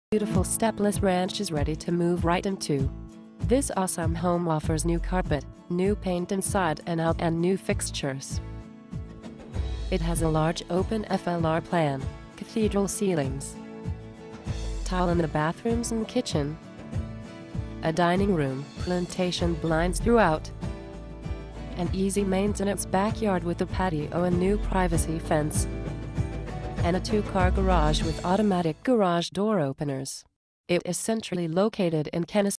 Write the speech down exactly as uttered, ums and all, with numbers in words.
Beautiful stepless ranch is ready to move right into. This awesome home offers new carpet, new paint inside and out, and new fixtures. It has a large open F L R plan, cathedral ceilings, tile in the bathrooms and kitchen, a dining room, plantation blinds throughout, an easy maintenance backyard with a patio and new privacy fence, and a two-car garage with automatic garage door openers. It is centrally located in Kennesaw.